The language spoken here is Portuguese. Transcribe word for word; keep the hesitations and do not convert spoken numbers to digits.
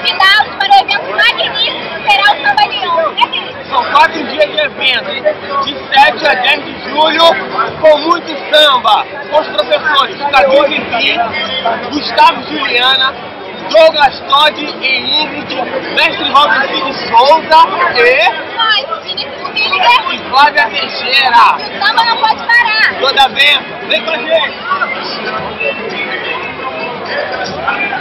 convidá-los para o evento magnífico que será o Samba Leão. É mesmo. São quatro dias de evento, de sete a dez de julho, com muito samba, com os professores Cadu Vivi, Gustavo Juliana, Douglas Todd e Ingrid, mestre Robinson Souza e... Nós, Vinícius Miller e Flávia Teixeira. O samba não pode parar. Toda bem, vem com a gente!